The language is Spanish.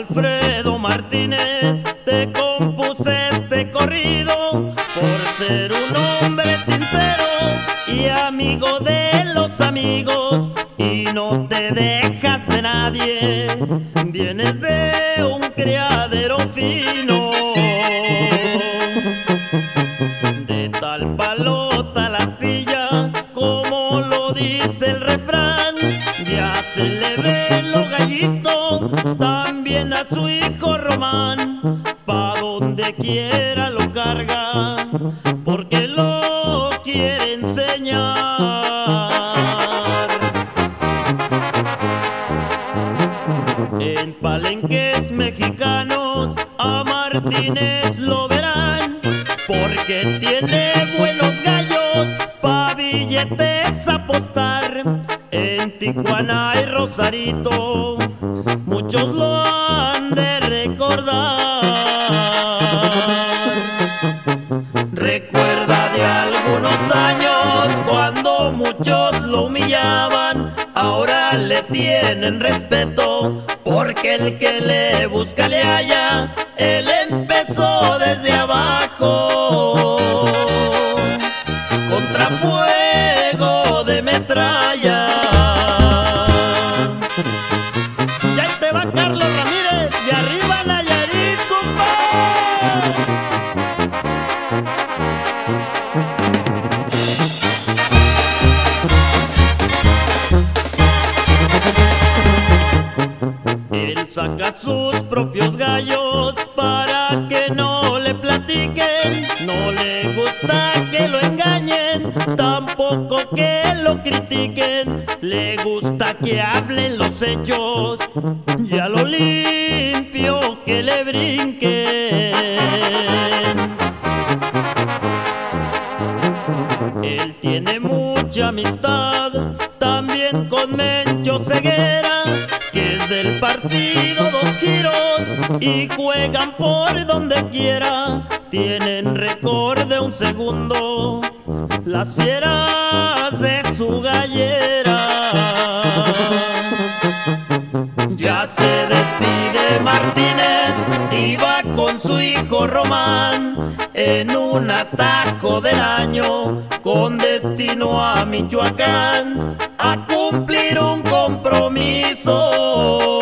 Alfredo Martínez, te compuse este corrido por ser un hombre sincero y amigo de los amigos, y no te dejas de nadie, vienes de un criadero fino. De tal palo tal astilla, como lo dice el refrán, ya se le ve lo gallito también a su hijo Román. Pa' donde quiera lo carga, porque lo quiere enseñar. En palenques mexicanos a Martínez lo verán, porque tiene buenos gallos pa' billetes apostar. En Tijuana y Rosarito muchos lo han de recordar. Recuerda de algunos años cuando muchos lo humillaban, ahora le tienen respeto, porque el que le busca le halla. Él empezó desde abajo, contra fuego de metralla. Ya te va Carlos Ramírez, y arriba Nayarit, compa. Él saca sus propios gallos para que no le platiquen, no le gusta que lo engañen, tampoco que lo critiquen, le gusta que hablen los hechos y a lo limpio que le brinquen. Él tiene mucha amistad también con Mencho Ceguera, que es del partido Dos Giros, y juegan por donde quiera. Tienen récord de un segundo las fieras de su gallera. Ya se despide Martínez, iba con su hijo Román en un atajo del año con destino a Michoacán, a cumplir un compromiso.